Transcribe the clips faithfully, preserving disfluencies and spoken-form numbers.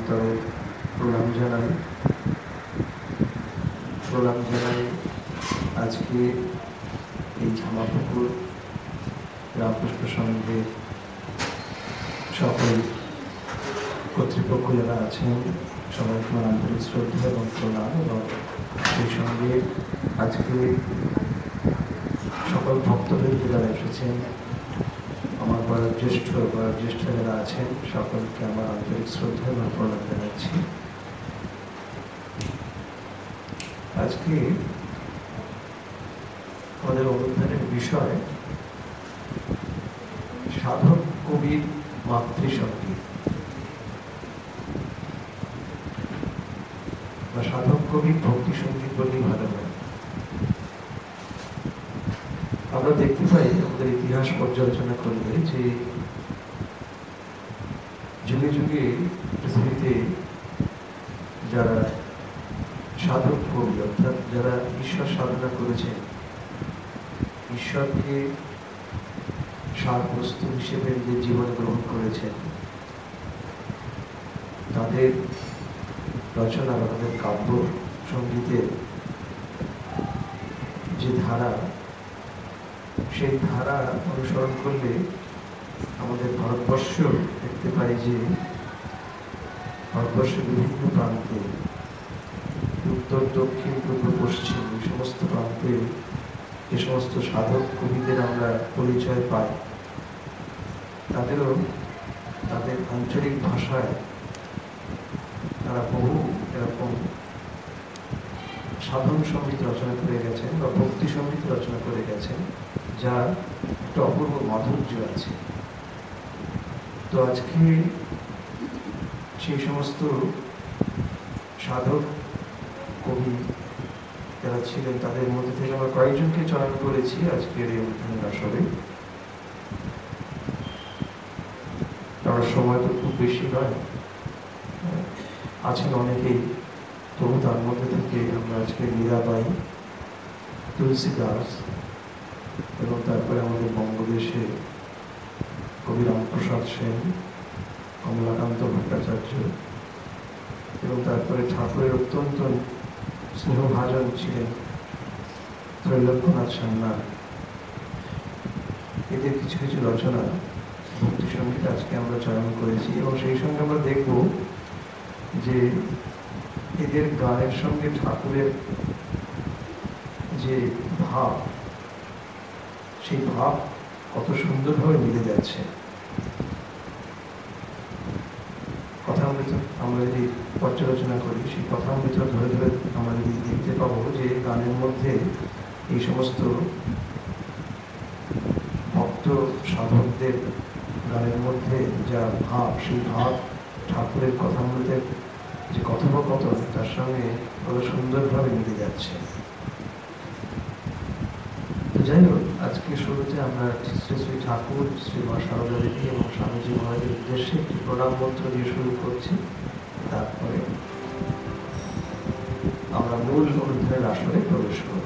স্তরে প্রণাম জানাই প্রণাম জানাই আজকে এই ঝামাপুকুর রামপুষ্প সংঘের সকল কর্তৃপক্ষ যারা আছেন সবাইকে আমার আন্তরিক শ্রদ্ধা এবং প্রণাম, এবং সেই সঙ্গে আজকে সকল ভক্তদেরকে যারা এসেছেন, আমার বয়োজ্যেষ্ঠ বয়োজ্যেষ্ঠ যারা আছেন সকলকে আমার আন্তরিক শ্রদ্ধা এবং প্রণাম জানাচ্ছি। আজকে আমাদের অনুষ্ঠানের বিষয় সাধক কবির মাতৃসঙ্গীত বা সাধক কবির ভক্তি সঙ্গীত বলেই ভালো হয়। আমরা দেখতে পাই আমাদের ইতিহাস পর্যালোচনা করলে যে যুগে যুগে পৃথিবীতে যারা সাধক কবি অর্থাৎ যারা ঈশ্বর সাধনা করেছেন, ঈশ্বরকে সার বস্তু হিসেবে যে জীবন গ্রহণ করেছেন, তাদের রচনা বা তাদের কাব্য সঙ্গীতের যে ধারা, সেই ধারা অনুসরণ করলে আমাদের ভারতবর্ষ দেখতে পাই যে ভারতবর্ষের বিভিন্ন প্রান্তে, উত্তর দক্ষিণ পূর্ব পশ্চিম এই সমস্ত প্রান্তে যে সমস্ত সাধক কবিদের আমরা পরিচয় পাই, তাদেরও তাদের আঞ্চলিক ভাষায় তারা বহু এরকম সাধন সঙ্গীত রচনা করে গেছেন বা ভক্তি সঙ্গীত রচনা করে গেছেন, যার একটা অপূর্ব মাধুর্য আছে। তো আজকে সেই সমস্ত সাধক কবি যারা ছিলেন তাদের মধ্যে থেকে আমরা কয়েকজনকে চয়ন করেছি আজকের এই অনুষ্ঠানের আসরে। তার সময় তো খুব বেশি নয়, আছেন অনেকেই, তবু তার মধ্যে থেকে আমরা আজকে মীরাবাই, তুলসী দাস, এবং তারপরে আমাদের বঙ্গদেশে কবি রামপ্রসাদ সেন, কমলাকান্ত ভট্টাচার্য, এবং তারপরে ঠাকুরের অত্যন্ত স্নেহভাজন ছিলেন ত্রৈলোক্যনাথ সান্যাল। এদের কিছু কিছু রচনা ভক্তি সঙ্গীত আজকে আমরা চয়ন করেছি, এবং সেই সঙ্গে আমরা দেখব যে এদের গানের সঙ্গে ঠাকুরের যে ভাব, সেই ভাব কত সুন্দরভাবে মিলে যাচ্ছে। কথামৃত আমরা যদি পর্যালোচনা করি, সেই কথামৃত ধরে ধরে আমরা যদি দেখতে পাবো যে গানের মধ্যে এই সমস্ত ভক্ত সাধকদের গানের মধ্যে যা ভাব, সেই ভাব ঠাকুরের কথামৃতের যে কথোপকথন তার সঙ্গে কত সুন্দরভাবে মিলে যাচ্ছে। যাই হোক, আজকে শুরুতে আমরা শ্রী শ্রী ঠাকুর, শ্রী মা সারদা দেবী এবং স্বামীজি মহারাজের উদ্দেশ্যে একটি প্রণাম মন্ত্র দিয়ে শুরু করছি। তারপরে আমরা মূল অনুষ্ঠানের আসরে প্রবেশ করব।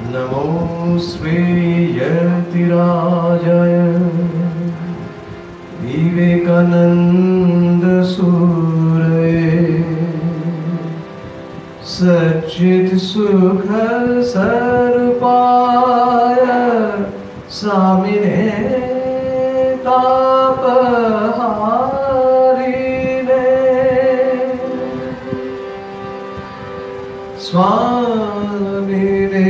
नमो श्रेयतिराजय विवेकानंद सूरये सच्चिद सुख स्वरूपाय स्वामिने तापहारिणे स्वामिने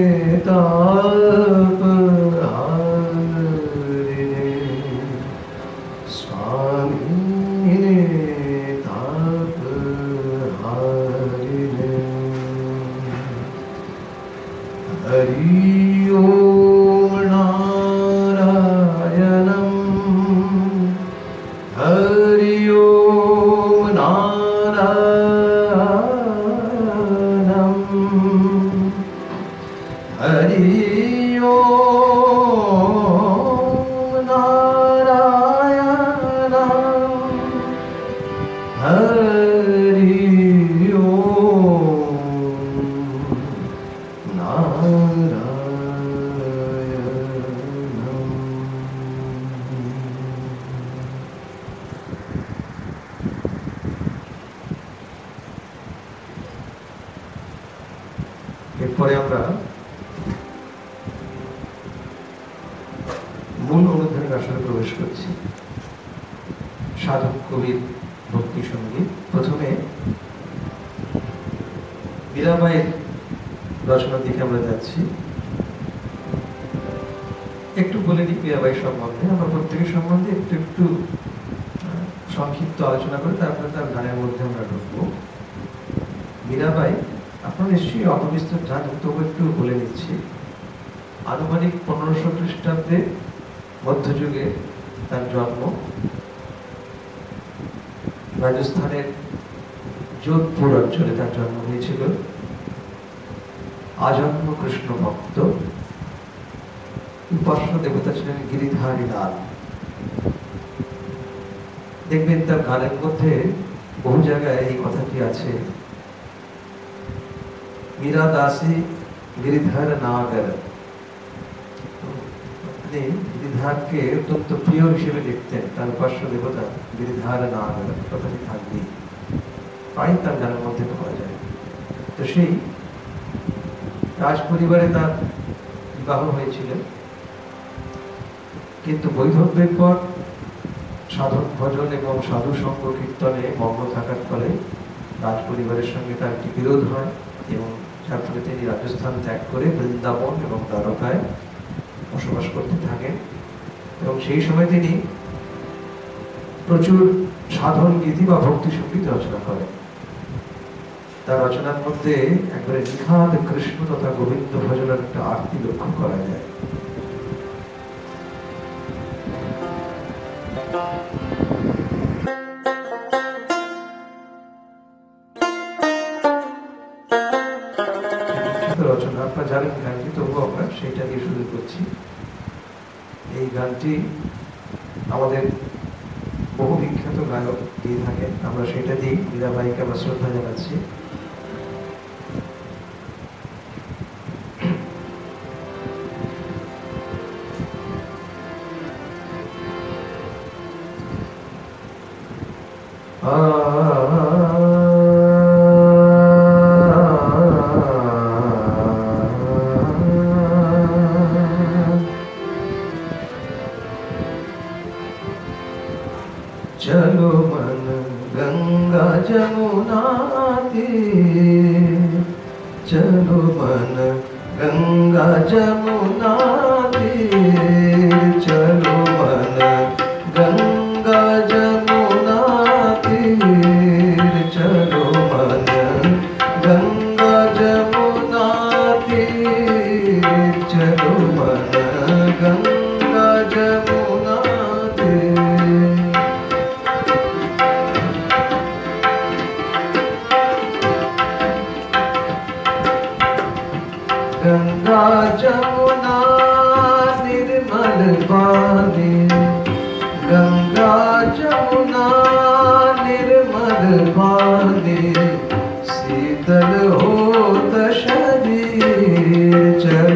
तापहारिणे स्वामिने तापहारिणे हरि ओम नारायणं हरि ओम नारायणं हरि ओम नारायणं हरि ओम नारायणं। এরপরে আমরা মূল অনুধ্যানের আসরে প্রবেশ করছি। সাধক কবির ভক্তি সঙ্গীত। প্রথমে মীরাবাইয়ের রচনার দিকে আমরা যাচ্ছি। একটু বলে দিই মীরাবাই সম্বন্ধে, আমরা প্রত্যেকের সম্বন্ধে একটু একটু সংক্ষিপ্ত আলোচনা করে তারপরে তার গানের মধ্যে আমরা ঢুকবো। মীরাবাই আপনারা নিশ্চয়ই অপবিস্তর জানেন, তবু একটু বলে নিচ্ছি। আনুমানিক পনেরোশো খ্রিস্টাব্দে মধ্যযুগে তার জন্ম। রাজস্থানের যোধপুর অঞ্চলে তার জন্ম হয়েছিল। আজন্ম কৃষ্ণ ভক্ত। উপাস্য দেবতা ছিলেন গিরিধারী লাল। দেখবেন তার গানের মধ্যে বহু জায়গায় এই কথাটি আছে, মীরা দাসী গিরিধার নাগর। তিনি গিরিধারকে অত্যন্ত প্রিয় হিসেবে দেখতেন। তার উপাস্য দেবতা গিরিধার নাগর কথাটি থাকবেই, প্রায় তার গানের মধ্যে পাওয়া যায়। তো সেই রাজ পরিবারে তার বিবাহ হয়েছিল, কিন্তু বৈধব্যের পর সাধক ভজন এবং সাধু সঙ্গ কীর্তনে মগ্ন থাকার ফলে রাজ পরিবারের সঙ্গে তার একটি বিরোধ হয় এবং যার ফলে তিনি রাজস্থান ত্যাগ করে বৃন্দাবন এবং দ্বারকায় বসবাস করতে থাকেন। এবং সেই সময় তিনি প্রচুর সাধন গীতি বা ভক্তি সঙ্গীত রচনা করেন। তার রচনার মধ্যে একবারে নিখাদ কৃষ্ণ তথা গোবিন্দ ভজনের একটা আরতি লক্ষ্য করা যায়। রচনা আপনারা জানেন গানটি, তবুও আমরা সেইটা দিয়ে শুরু করছি। এই গানটি আমাদের বহু বিখ্যাত গায়ক দিয়ে থাকেন, আমরা সেটা দিয়ে মীরাবাইকে আমরা শ্রদ্ধা জানাচ্ছি। चलो मन गंगा जमुना तीर, चलो मन गंगा जमुना तीर, चलो मन गंगा जमुना तीर, चलो मन गंगा जमुना तीर, चलो मन गंगा जमुना तीर। गंगा जमुना निर्मल पानी, गंगा जमुना निर्मल पानी, शीतल होत शरीर,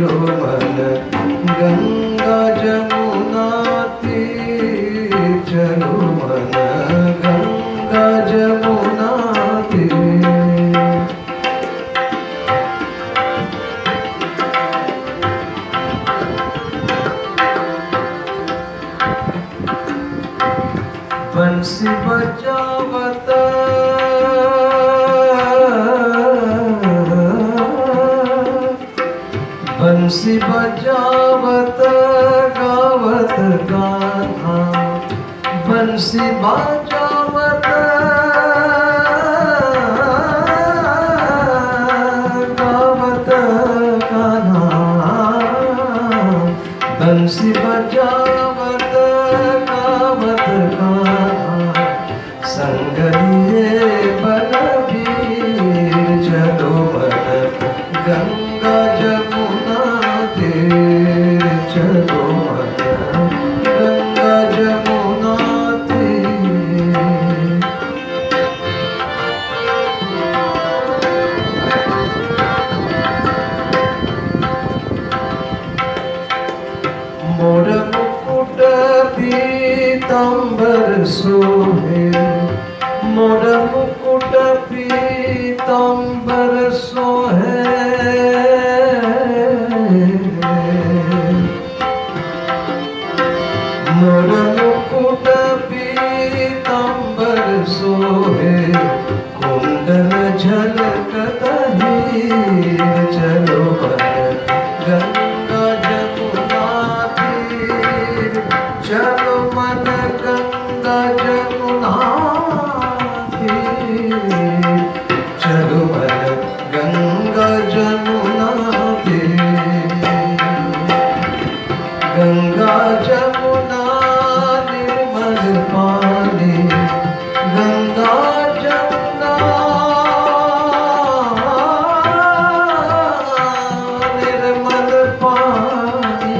बंसी बजावत गावत कान्हा, बंसी बजावत गावत कान्हा, बंसी बजावत गावत कान्हा, संग लिए बलबीर चलो बल गंगा जमुना तीर चलो बल गंगा जमुना तीर। मोर मुकुट पीतांबर सोहे, मोर मुकुट पीतांबर सोहे, मोर मुकुट पीतांबर सोहे, कुंडल झलकत हीर चलो बल गंगा जमुना तीर चलो मन गंगा जमुना तीर चलो मन गंगा जमुना तीर। गंगा जमुना निर्मल पानी, गंगा जमुना निर्मल पानी,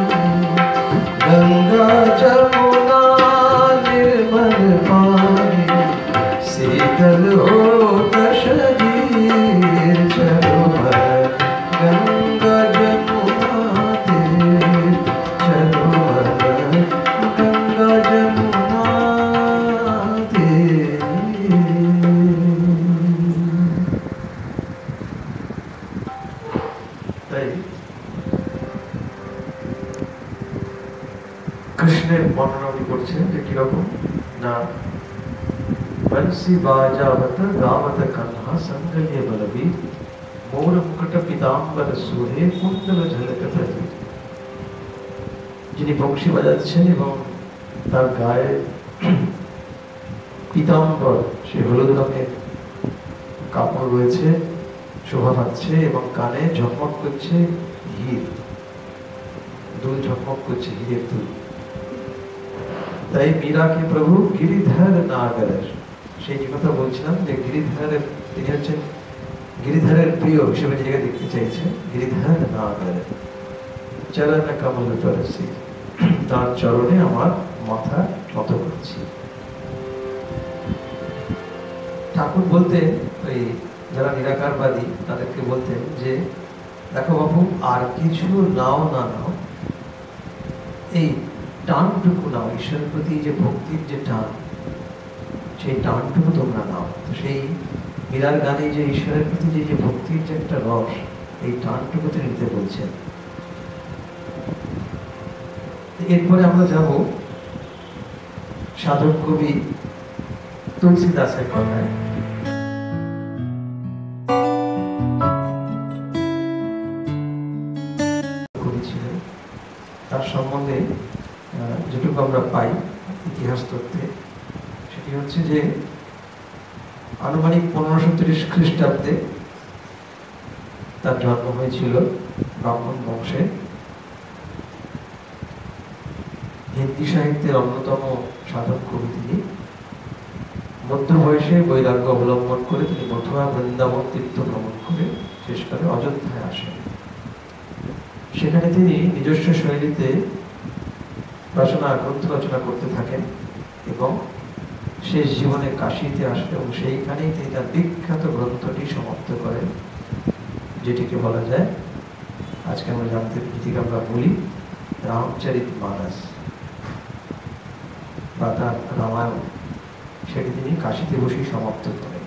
गंगा जमुना निर्मल पानी, शीतल हो शरीर चलो बल गंगा जमुना तीर चलो बल गंगा जमुना तीर। তাই কৃষ্ণের বর্ণনা উনি করছেন যে কিরকম না, बंसी बाजावत गावत कान्हा, संग लिए बलबीर मोर मुकुट पीतांबर सोहे, कुंडल झलकत हीर। যিনি বংশী বাজাচ্ছেন এবং তার গায়ে পীতাম্বর সে হলুদ রঙের কাপড় রয়েছে, শোভা পাচ্ছে এবং কানে ঝকমক করছে হীর, দুল ঝকমক করছে হীরের দুল। তাই মীরাকে প্রভু গিরিধর নাগর, সেই যে কথা বলছিলাম যে গিরিধরের তিনি হচ্ছেন গিরিধরের প্রিয় হিসেবে নিজেকে দেখতে চাইছেন। গিরিধর নাগর চরণ কমল তরসি, তার চরণে আমার মাথা নত করছি। ঠাকুর বলতেন, ওই যারা নিরাকারবাদী তাদেরকে বলতেন যে দেখো বাবু, আর কিছু নাও না নাও, এই টানটুকু নাও, ঈশ্বরের প্রতি যে ভক্তির যে টান, সেই টানটুকু তোমরা নাও। সেই মীরার গানে যে ঈশ্বরের প্রতি যে যে ভক্তির যে একটা রস, এই টানটুকু তিনি নিতে বলছেন। এরপরে আমরা যাব সাধক কবি তুলসী দাসের কথায়। কবি ছিলেন, তার সম্বন্ধে যেটুকু আমরা পাই ইতিহাস তত্ত্বে, সেটি হচ্ছে যে আনুমানিক পনেরোশো তিরিশ খ্রিস্টাব্দে তার জন্ম হয়েছিল ব্রাহ্মণ বংশে। হিন্দি সাহিত্যের অন্যতম সাধক কবি তিনি। মধ্য বয়সে বৈরাগ্য অবলম্বন করে তিনি মথুরা বৃন্দাবন তীর্থ ভ্রমণ করে শেষকালে অযোধ্যায় আসেন। সেখানে তিনি নিজস্ব শৈলীতে রচনা গ্রন্থ রচনা করতে থাকেন এবং শেষ জীবনে কাশীতে আসেন এবং সেইখানেই তিনি তার বিখ্যাত গ্রন্থটি সমাপ্ত করেন, যেটিকে বলা যায় আজকে আমরা জানতে যেটিকে আমরা বলি রামচরিত মানস বা তার রামায়ণ। সেটি তিনি কাশীতে বসেই সমাপ্ত করেন।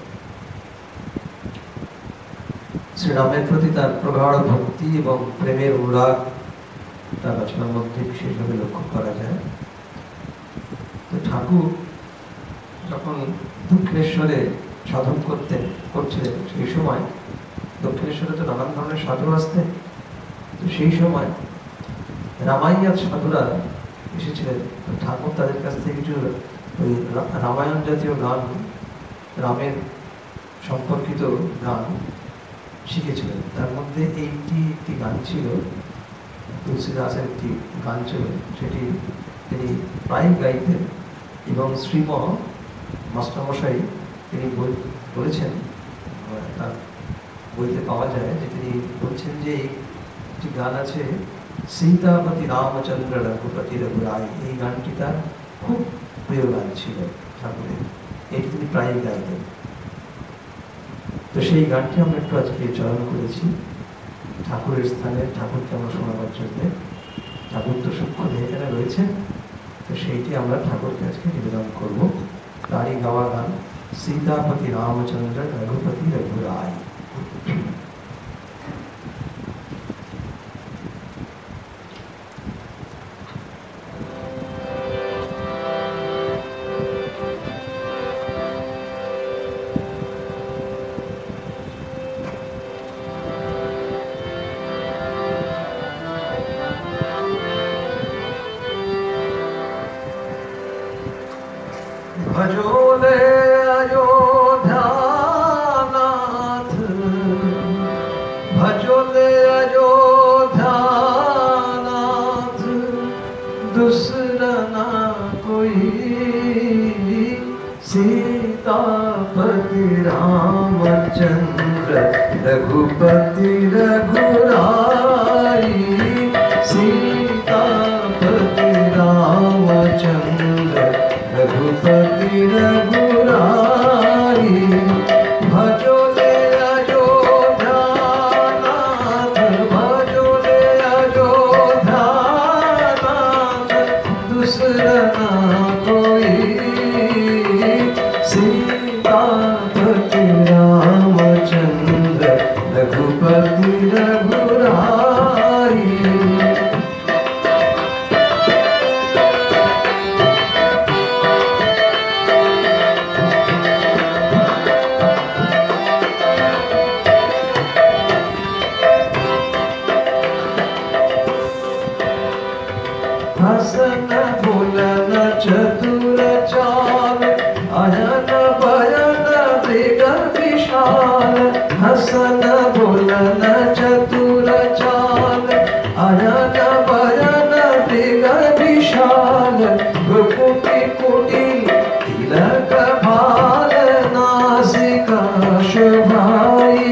শ্রীরামের প্রতি তার প্রগাঢ় ভক্তি এবং প্রেমের অনুরাগ তার রচনার মধ্যে বিশেষভাবে লক্ষ্য করা যায়। তো ঠাকুর যখন দক্ষিণেশ্বরে সাধন করতেন করছিলেন, সেই সময় দক্ষিণেশ্বরে তো নানান ধরনের সাধু আসতেন। তো সেই সময় রামাইয়া সাধুরা এসেছিলেন, ঠাকুর তাদের কাছ থেকে কিছু ওই রামায়ণ জাতীয় গান, রামের সম্পর্কিত গান শিখেছিলেন। তার মধ্যে এইটি একটি গান ছিল, তুলসীদাসের একটি গান ছিল, সেটি তিনি প্রায় গাইতেন এবং শ্রীম মাস্টারমশাই তিনি বলেছেন, তার বইতে পাওয়া যায় যে তিনি বলছেন যে একটি গান আছে, সীতাপতি রামচন্দ্র রঘুপতি রঘুরায়, এই গানটি তার খুব প্রিয় গান ছিল ঠাকুরের, এটি তিনি প্রায় গাইতেন। তো সেই গানটি আমরা একটু আজকে চয়ন করেছি ঠাকুরের স্থানে, ঠাকুরকে আমরা শোনাবার জন্য। ঠাকুর তো সূক্ষ্ম এখানে রয়েছে, তো সেইটি আমরা ঠাকুরকে আজকে নিবেদন করব। তারই গাওয়া গান সীতাপতি রামচন্দ্র রঘুপতি রঘুরায়। भजोले अयोध्यानाथ, भजोले अयोध्यानाथ, दूसरा ना कोई, सीतापति रामचंद्र रघुपति रघुराई, सीतापति रामचंद्र रघुपति रघुराई, भजोले अयोध्यानाथ, भजोले अयोध्यानाथ, दूसरा ना कोई, सीतापति रामचंद्र रघुपति रघुराई। हसन बोलन चतुर चाल, अयन बयन मृग विशाल, हसन बोलन चतुर चाल, अयन बयन मृग विशाल, भ्रुकुटि कुटिल तिलक भाल, नासिका शोभाई,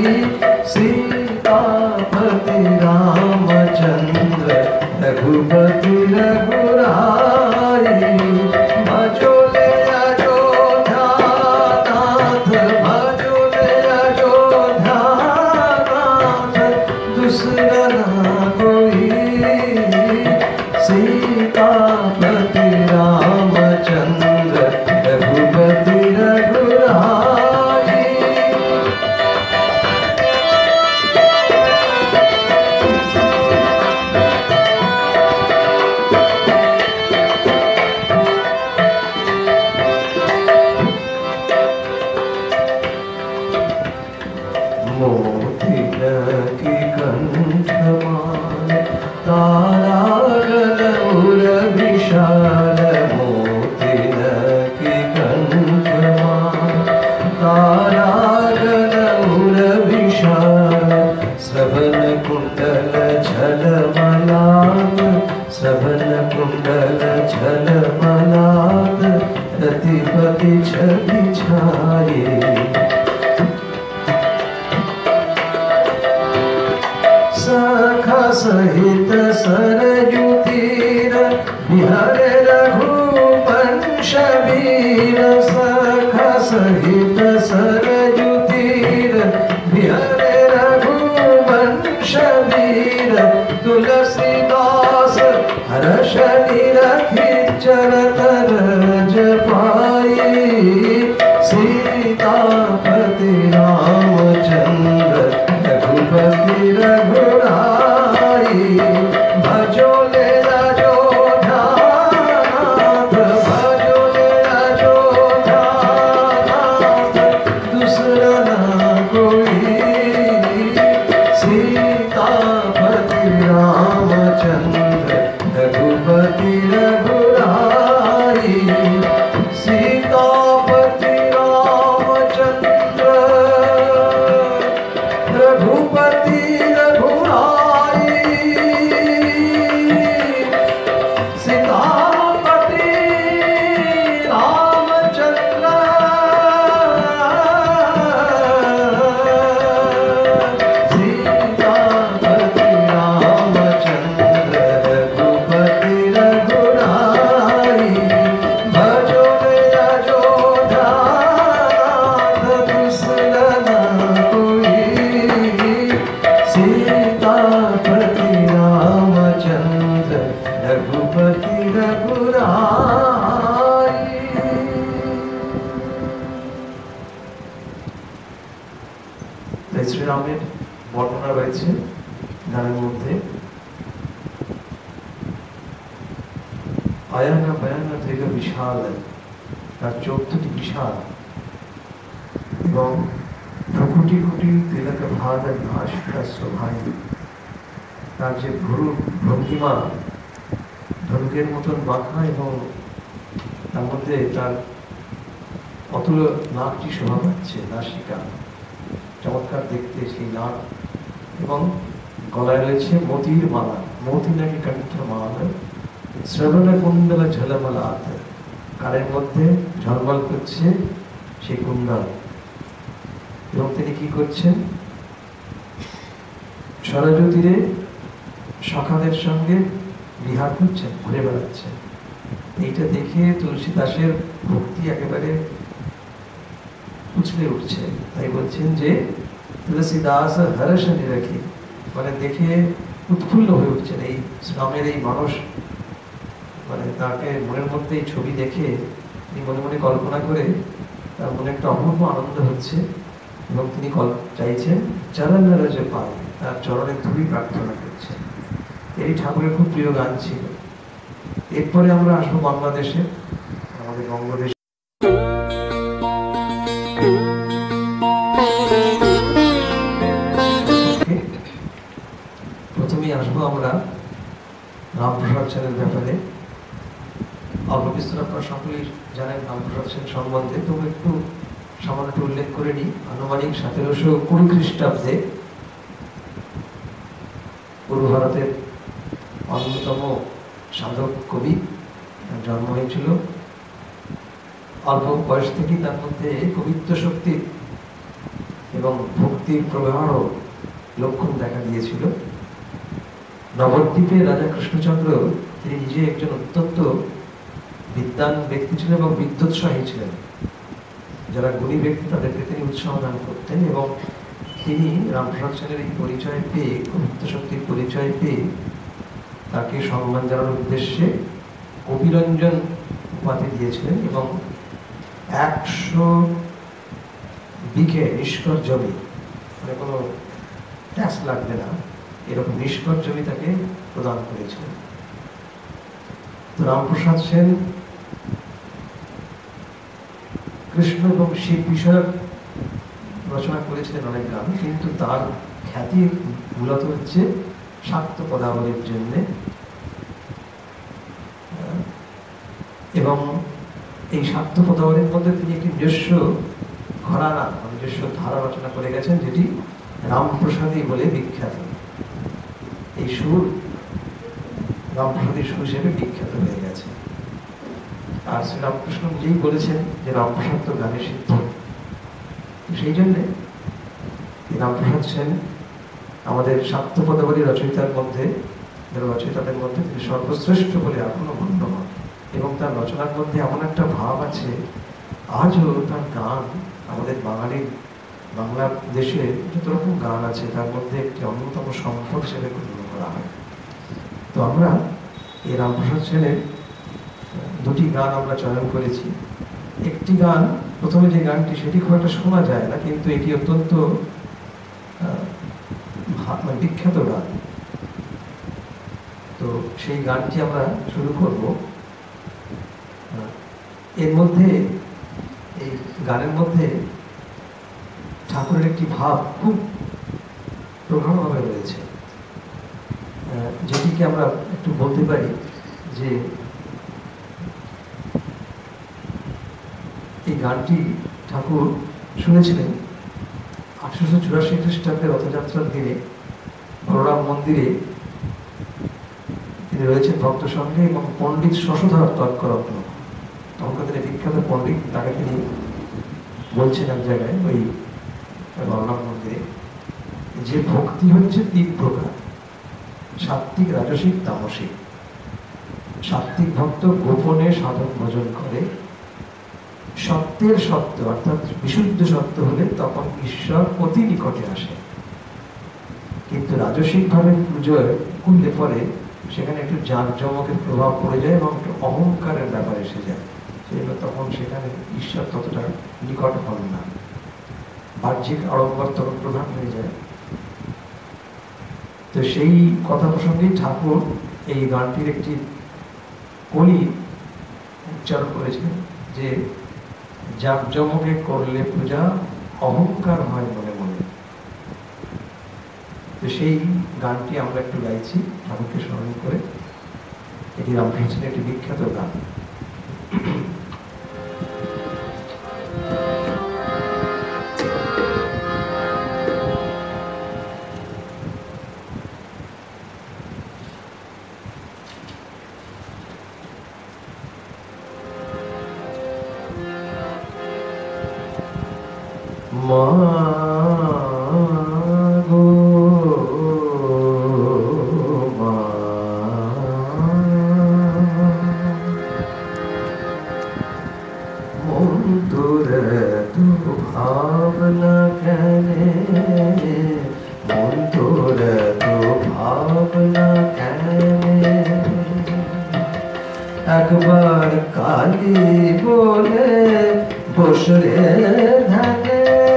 सीतापति रामचंद्र रघुपति रघुराई, भजोले अयोध्यानाथ, भजोले अयोध्यानाथ, दूसरा ना कोई, सीतापति रामचंद्र रघुपति रघुराई। मोतिन की कंठमाल, तारागण उर विशाल, मोतिन की कंठमाल, तारागण उर विशाल, श्रवण कुंडल झलमलाद, श्रवण कुंडल झलमलाद, रतिपति छवि छाये, सखा सहित सरयू तीर, बिहारे रघुवंश वीर, सखा सहित सरयू तीर, बिहारे रघुवंश वीर, तुलसीदास हर्ष निरखि चरत रज पाई, सीतापति रामचंद्र रघुपति रघुराई, भजोले अयोध्यानाथ, भजोले अयोध्यानाथ, दूसरा ना कोई, सीतापति सीतापति रामचंद्र रघुपति रघुराई। তাই শ্রীরামের বর্ণনা রয়েছে গানের মধ্যে। আয়ানা বায়ানা থেকে বিশাল, তার চোখ দুটি বিশাল এবং ভ্রুকুটি কুটি তিলক ভাদ নাসিকা শোভাই, তার যে ভ্রু ভঙ্গিমা ধনুকের মতন বাঁকা এবং তার মধ্যে তার অতুল নাকটি শোভা পাচ্ছে, নাসিকা চমৎকার দেখতে সেই নাক, এবং গলায় রয়েছে মতির মালা, মতি নাকি কণ্ঠ মালা, শ্রবণ কুণ্ডল ঝলমলাত, কানের মধ্যে ঝলমল করছে সেই কুণ্ডল। এবং তিনি কি করছেন? সরজ তীরে সখাদের সঙ্গে বিহার করছেন, ঘুরে বেড়াচ্ছেন। এইটা দেখে তুলসী দাসের ভক্তি একেবারে উছলে উঠছে। তাই বলছেন যে তুলসী দাস হর্ষ নিরাখি, মানে দেখে উৎফুল্ল হয়ে উঠছেন। এই শ্রমের এই মানুষ, মানে তাকে মনের মধ্যে এই ছবি দেখে তিনি মনে মনে কল্পনা করে তার মনে একটা অপূর্ব আনন্দ হচ্ছে এবং তিনি চাইছেন চরণ রজ পায়, তার চরণের ধুলি প্রার্থনা করছেন। এই ঠাকুরের খুব প্রিয় গান ছিল। এরপরে আমরা আসবো বাংলাদেশে, আমাদের বঙ্গদেশ। প্রথমেই আসবো আমরা রামপ্রসাদ সেনের ব্যাপারে। অল্প বিস্তর আপনারা সকলেই জানেন রামপ্রসাদ সেন সম্বন্ধে, তবু একটু সামান্য একটু উল্লেখ করে নিই। আনুমানিক সতেরোশো কুড়ি খ্রিস্টাব্দে পূর্ব ভারতের অন্যতম সাধক কবি জন্ম হয়েছিল। অল্প বয়স থেকেই তার মধ্যে কবিত্ব শক্তি এবং ভক্তির প্রবাহ লক্ষণ দেখা দিয়েছিল। নবদ্বীপে রাজা কৃষ্ণচন্দ্র, তিনি নিজে একজন অত্যন্ত বিদ্বান ব্যক্তি ছিলেন এবং বিদ্যোৎসাহী ছিলেন। যারা গুণী ব্যক্তি তাদেরকে তিনি উৎসাহ দান করতেন, এবং তিনি রামপ্রসাদ সেনের এই পরিচয় পেয়ে, কবিত্ব শক্তির পরিচয় পেয়ে তাকে সম্মান জানানোর উদ্দেশ্যে কবিরঞ্জন উপাধি দিয়েছিলেন। এবং একশো বিঘে নিষ্কর জমি, মানে কোনো ট্যাক্স লাগবে না, এরকম নিষ্কর জমি তাকে প্রদান করেছিলেন। তো রামপ্রসাদ সেন কৃষ্ণ এবং শিব বিষয়ক রচনা করেছিলেন অনেক গান, কিন্তু তার খ্যাতি মূলত হচ্ছে শাক্ত পদাবলীর জন্যে। এবং এই শাক্ত পদাবলীর মধ্যে তিনি একটি নিজস্ব ঘরানা, নিজস্ব ধারা রচনা করে গেছেন, যেটি রামপ্রসাদী বলে বিখ্যাত। এই সুর রামপ্রসাদী সুর হিসেবে বিখ্যাত হয়ে গেছে। আর শ্রীরামকৃষ্ণ নিজেই বলেছেন যে রামপ্রসাদ তো গানে সিদ্ধ। সেই জন্যে রামপ্রসাদ সেন আমাদের শাক্ত পদাবলী রচয়িতার মধ্যে, রচয়িতাদের মধ্যে তিনি সর্বশ্রেষ্ঠ বলে এখনো গণ্য হন। এবং তার রচনার মধ্যে এমন একটা ভাব আছে, আজও তার গান আমাদের বাঙালির, বাংলা দেশে যত রকম গান আছে তার মধ্যে একটি অন্যতম সম্পদ হিসেবে গণ্য করা হয়। তো আমরা এই রামপ্রসাদ সেনের দুটি গান আমরা চয়ন করেছি। একটি গান, প্রথমে যে গানটি, সেটি খুব একটা শোনা যায় না, কিন্তু এটি অত্যন্ত বিখ্যাত গান। তো সেই গানটি আমরা শুরু করব। এর মধ্যে, এই গানের মধ্যে ঠাকুরের একটি ভাব খুব প্রভাবভাবে রয়েছে, যেটিকে আমরা একটু বলতে পারি যে এই গানটি ঠাকুর শুনেছিলেন আঠারোশো চুরাশি খ্রিস্টাব্দে রথযাত্রার দিনে বলরাম মন্দিরে। তিনি রয়েছেন ভক্ত সঙ্গে এবং পণ্ডিত শশধর তর্করত্ন, তখনকার দিনে বিখ্যাত পণ্ডিত, তাকে তিনি বলছেন এক জায়গায় ওই বলরাম মন্দিরে যে ভক্তি হচ্ছে তিন প্রকার: সাত্ত্বিক, রাজসিক, তামসিক। সাত্ত্বিক ভক্ত গোপনে সাধক ভজন করে, সত্যের সত্য অর্থাৎ বিশুদ্ধ সত্য হলে তখন ঈশ্বর অতি নিকটে আসে। কিন্তু রাজসিকভাবে পুজোয় করলে পরে সেখানে একটু জাঁকজমকের প্রভাব পড়ে যায় এবং একটু অহংকারের ব্যাপার এসে যায়। সেই তখন সেখানে ঈশ্বর ততটা নিকট হন না, বাহ্যিক আড়ম্বর তখন প্রধান হয়ে যায়। তো সেই কথা প্রসঙ্গেই ঠাকুর এই গানটির একটি কলি উচ্চারণ করেছিলেন যে জাঁকজমকে করলে পূজা অহংকার হয় মনে মনে। তো সেই গানটি আমরা একটু গাইছি ঠাকুরকে স্মরণ করে। এটি রামকৃষ্ণের একটি বিখ্যাত গান। মাগো মা, মন তোর তু ভাবনা কেনে, মন তোর তু ভাবনা কেনে, একবার কালী বলে বসরে ধ্যানে,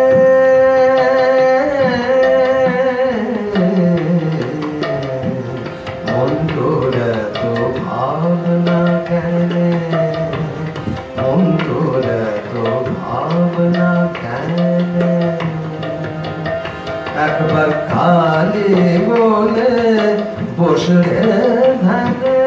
মন তোর তো ভাবনা কেনে, মন তোর তো ভাবনা কেনে, একবার কালী বলে বসরে ধ্যানে,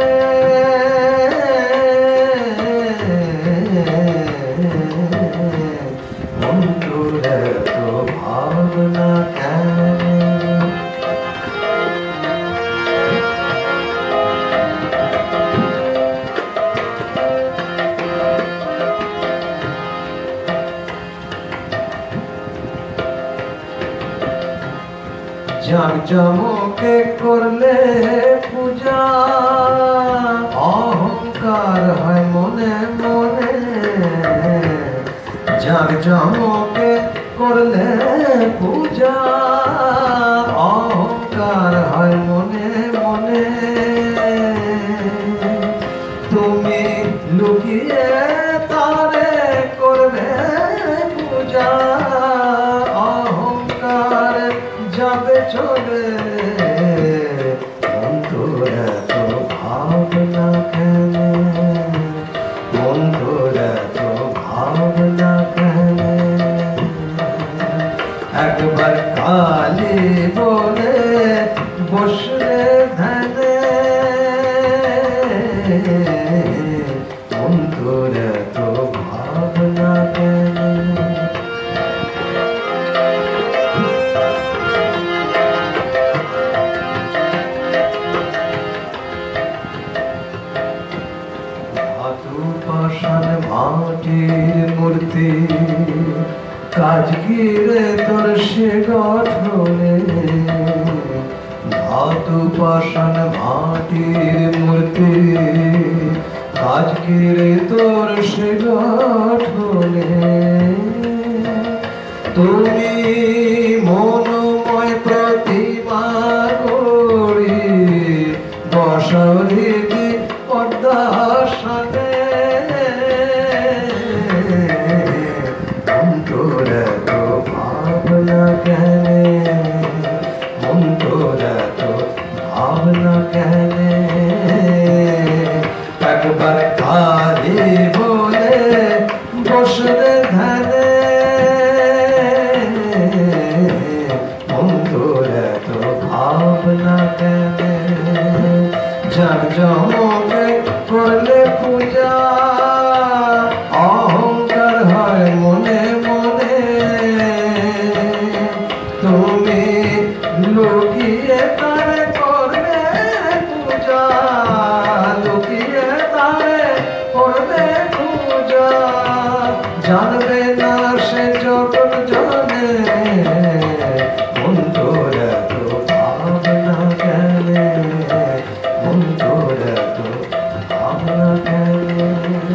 মন তোর তো ভাবনা কেনে। জাঁকজমকে করলে পূজা অহংকার হয় মনে মনে, জাঁকজমকে করলে পূজা অহংকার হয় মনে মনে, তুমি লুকিয়ে তারে করবে পূজা অহংকার যাবে চলে, মন তোর তো ভাবনা কেনে, মন তোর তো ভাবনা কেনে, একবার কালী বলে বসরে ধ্যানে, মন তোর তো ভাবনা কেনে। পাষাণ মাটির মূর্তি কাজ কি রে তোর সে গঠনে, ধাতু পাষাণ মাটির মূর্তি কাজ কি রে তোর সে গঠনে, তুমি মনোময় প্রতিমা গড়ি বসাওলি পদ্মাসনে, মন তোর তো ভাবনা কেনে, মন তোর তো ভাবনা কেনে, একবার কালী বলে বসরে ধ্যানে, মন তোর তো ভাবনা কেনে, জাঁকজমকে করলে পূজা অহংকার হয় মনে মনে, তুমি লুকিয়ে তারে করবে পূজা, লুকিয়ে তারে করবে পূজা, জানবে না সে যখন জানে, মন তোর তো ভাবনা কেনে, মন তোর তো ভাবনা কেনে।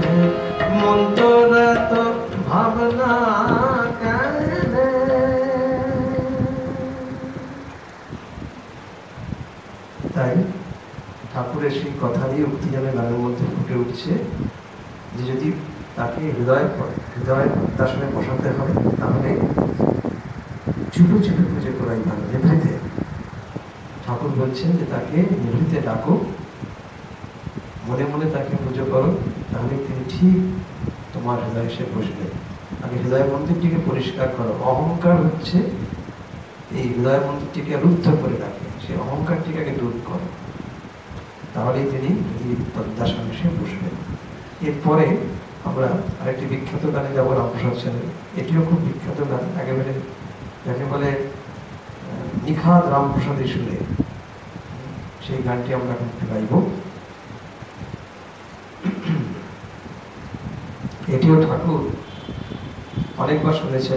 তাই ঠাকুরের সেই কথারই উক্তি যেন গানের মধ্যে ফুটে উঠছে যে যদি তাকে হৃদয় হৃদয় তার সঙ্গে বসাতে হয় তাহলে চুপে চুপে পুজো করাই ভালো, নিভৃতে। ঠাকুর বলছেন যে তাকে নিভৃতে ডাকো, মনে মনে তাকে পুজো করো, তাহলে তিনি ঠিক তোমার হৃদয় এসে বসবে। আগে হৃদয় মন্দিরটিকে পরিষ্কার করো। অহংকার হচ্ছে এই হৃদয় মন্দিরটিকে রুদ্ধ করে রাখে, সেই অহংকারটিকে আগে দূর করো, তাহলেই তিনি তার সামনে এসে বসবেন। এরপরে আমরা আরেকটি বিখ্যাত গানে যাবো, রামপ্রসাদ সেনের। এটিও খুব বিখ্যাত গান, একেবারে যাকে বলে নিখাদ রামপ্রসাদের সুরে। সেই গানটি আমরা এখন একটু গাইব। এটিও ঠাকুর অনেকবার শুনেছেন,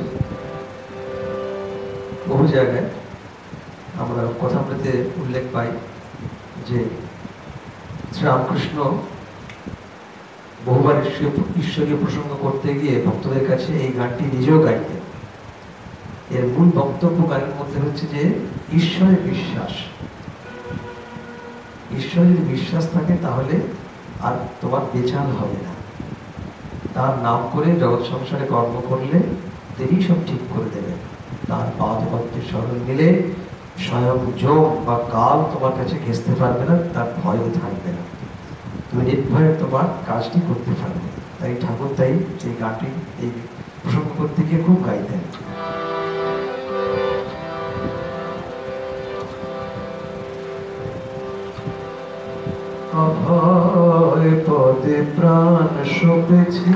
বহু জায়গায় আমরা কথামৃতে উল্লেখ পাই যে শ্রীরামকৃষ্ণ বহুবার ঈশ্বরীয় প্রসঙ্গ করতে গিয়ে ভক্তদের কাছে এই গানটি নিজেও গাইতেন। এর মূল বক্তব্য গানের মধ্যে হচ্ছে যে ঈশ্বরের বিশ্বাস, ঈশ্বরের যদি বিশ্বাস থাকে তাহলে আর তোমার বেচাল হবে না। তার নাম করে জগৎ সংসারে কর্ম করলে তিনি সব ঠিক করে দেবেন। তার পাদপদ্মের স্মরণ নিলে স্বয়ং যোগ বা কাল তোমার কাছে ঘেঁচতে পারবে না, তার ভয়ও থাকবে না, তুমি নির্ভয়ে তোমার কাজটি করতে পারবে। তাই ঠাকুর তাই সেই গানটি এই প্রসঙ্গ করতে গিয়ে খুব গাইতেন। অভয় পদে প্রাণ সপেছি,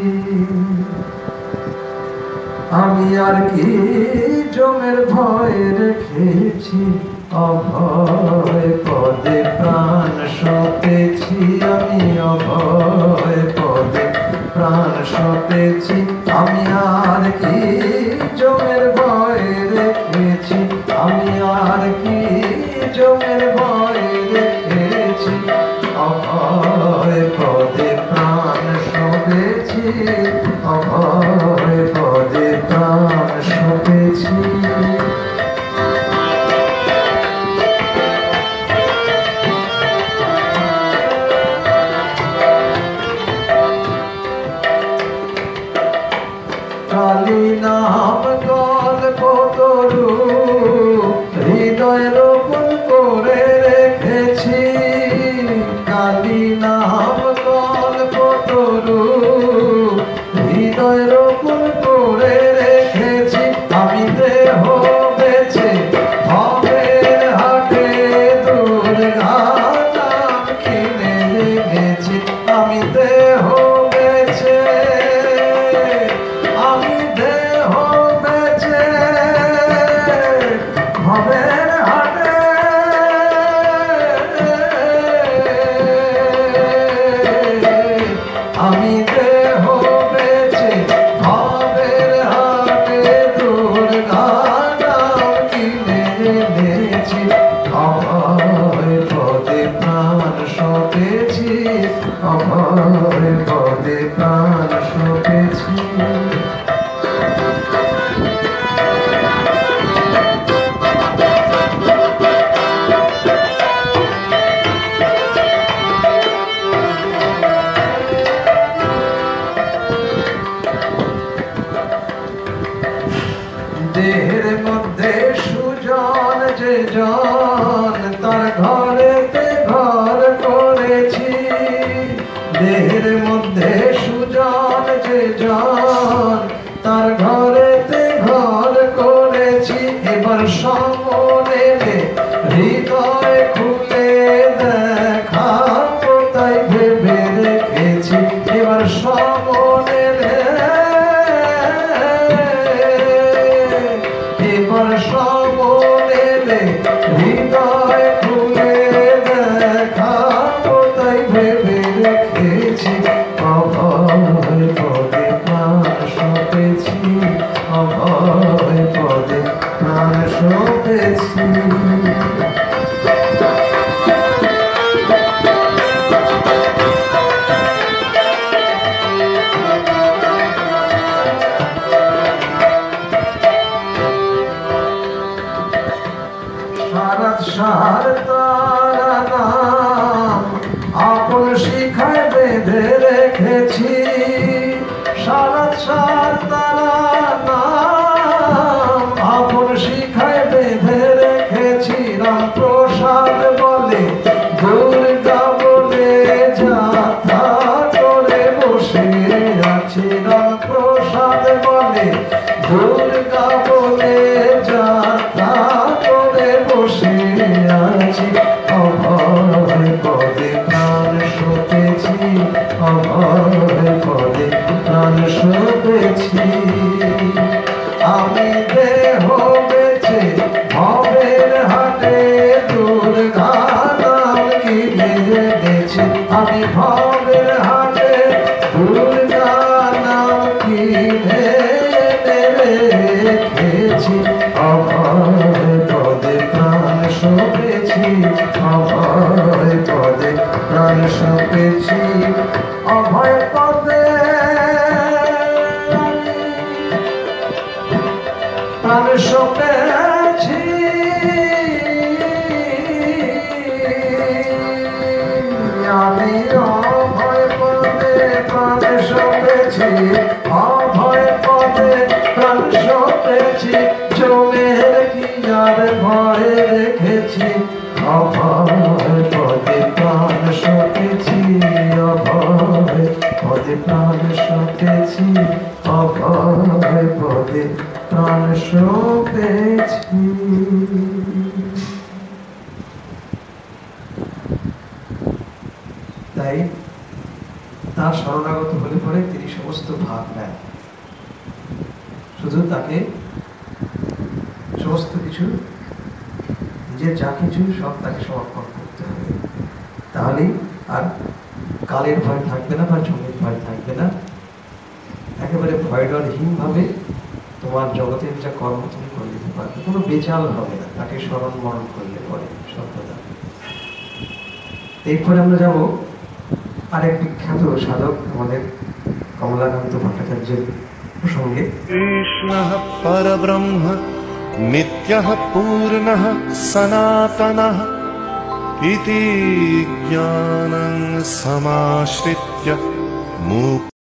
আমি আর কি জমের ভয় রেখেছি। অভয় পদে প্রাণ সপেছি, আমি অভয় পদে প্রাণ সপেছি, আমি আর কি জমের ভয় রেখেছি, আমি আর কি জমের ভয় রেখেছি। অভয় পদে প্রাণ সপেছি, অভয় পদে প্রাণ সপেছি। কালী নাম গল্প তরু হৃদয় রোপণ করে রেখেছি, কালী নাম গল্প তরু হৃদয় রোপণ করে রেখেছি। আমি দেহ বেছে ভবের হাটে দুর্গা নাম কিনে রেখেছি, আমি দেহ বেছে আমি দেহ বেছে ভবের হাটে আমি দেহ বেছে ভবের হাটে দুর্গা নাম কিনে এনেছি। অভয় পদে প্রাণ সপেছি, অভয় পদে প্রাণ সপেছি। দেহের মধ্যে সুজন যে জন, তার ঘরেতে ঘর করেছি। দেহের মধ্যে সুজন যে জন, তার নাম আপন শিখায় বেঁধে রেখেছি, সারাত সার তার নাম আপন শিখায় বেঁধে রেখেছি। রাম প্রসাদ বলে দুর্গা বলে যাত্রা করে বসে আছি। রাম প্রসাদ বলে দুর্গা বলে যাত্রা করে বসে আছি। অভয় পদে প্রাণ সপেছি, অভয় পদে প্রাণ সপেছি। আমি দেহ বেছে ভবের হাটে দুর্গা নাম কিনে এনেছি। আমি ভবের হাটে দুর্গা নাম কিনে রেখেছি। অভয় পদে প্রাণ সপেছি, অভয় পদে প্রাণ সপেছি। অভয় পদে প্রাণ সপেছি, আমি অভয় পদে প্রাণ সপেছি, অভয় পদে প্রাণ সপেছি। জমের কি আর ভয় রেখেছি, অভয় পদে প্রাণ সপেছি, অভয় পদে প্রাণ সপেছি, অভয় পদে প্রাণ সপেছি। তাই তার শরণাগত হলে পরে তিনি সমস্ত ভাগ নেন, শুধু তাকে সমস্ত কিছু যে যা কিছু সব তাকে সমর্পণ করতে হবে। তাহলেই আর কালের ভয় থাকবে না বা জমির ভয় থাকবে না। একেবারে ভয়ডরহীন ভাবে তোমার জগতের যা কর্ম তুমি করে দিতে পারবে, কোনো বেচাল হবে না তাকে স্মরণ মরণ করলে পরে সর্বদা। এরপরে আমরা যাব আরেক বিখ্যাত সাধক আমাদের কমলাকান্ত ভট্টাচার্যের প্রসঙ্গে। কৃষ্ণঃ পরব্রহ্ম নিত্যঃ পূর্ণঃ সনাতনঃ ইতি জ্ঞানং সমাশ্রিত্য মুক্তি